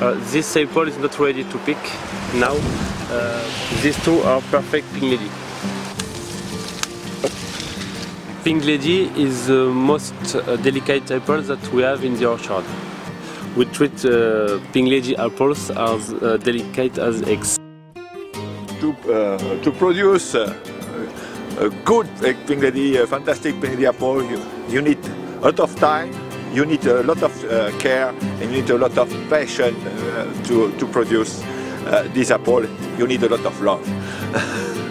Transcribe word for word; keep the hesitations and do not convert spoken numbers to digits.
Uh, this apple is not ready to pick now. Uh, these two are perfect Pink Lady. Pink Lady is the most uh, delicate apple that we have in the orchard. We treat uh, Pink Lady apples as uh, delicate as eggs. To, uh, to produce uh, a good Pink Lady, a fantastic Pink Lady apple, you, you need a lot of time, you need a lot of uh, care, and you need a lot of passion uh, to, to produce uh, this apple. You need a lot of love.